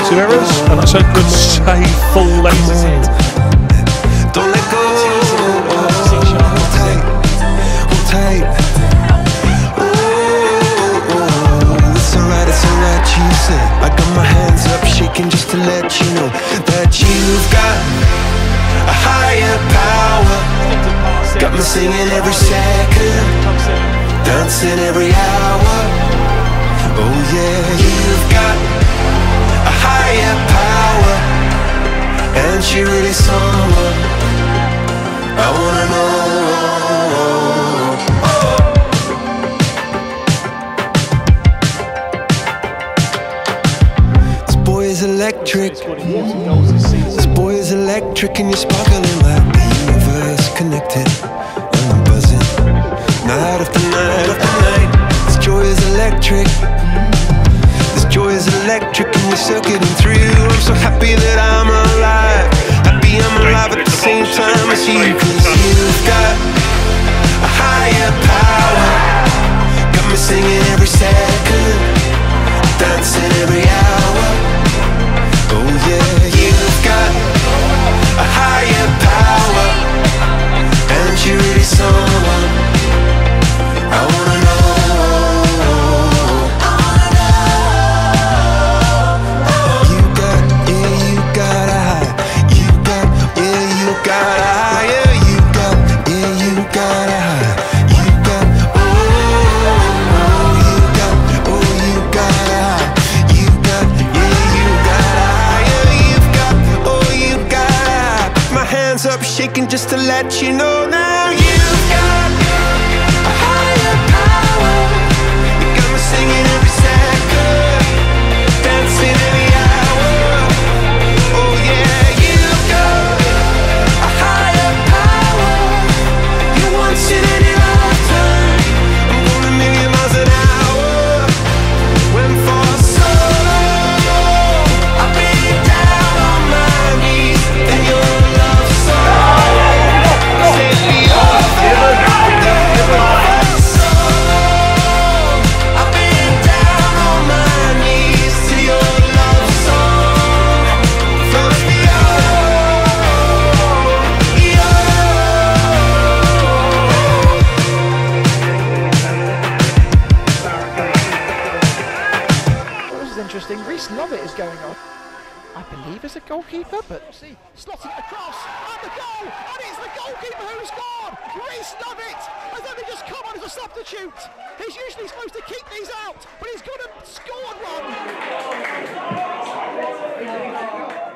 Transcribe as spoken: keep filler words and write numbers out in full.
defensive errors, and that's a good save, full length. Don't let go. Hold tight, hold tight. Oh, it's alright, it's alright, you say. I got my hands up, shaking just to let you know that you've got a higher power. Got me singing every second, dancing every hour. Oh yeah, you've got a higher power, and she really someone I wanna know. This boy is electric. This boy is electric, and you're sparkling like the universe connected. And I'm buzzing night after night after night. This joy is electric. This joy is electric, and you're circuiting through. I'm so happy that I'm alive. Happy I'm alive at the same time as you. Cause you've got a higher power. Got me singing every second, dancing every hour. Oh yeah, you've got a higher power, and you're really someone I wanna know. You got, yeah, you got a high. You got, yeah, you got a higher. You got, yeah, you got a high. You got, oh, oh, you got, oh, you got a high. You got, yeah, you got a higher. You've got, oh, you got a high. My hands up, shaking just to let you know now. You've got a higher power. You got me singing every second, dancing every hour. Oh yeah, you've got a higher power. You once in any lifetime. I'm going a million miles an hour. Went for so long, I've been down on my knees in your love song. Set me on fire. For so long, I've been down on my knees to your love song. Floats me on, yeah. Well, this is interesting. Reese Lovett is going on. I believe as a goalkeeper, but see, slotting it across, and the goal, and it's the goalkeeper who scored! Reese Lovett has only just come on as a substitute. He's usually supposed to keep these out, but he's gone and scored one.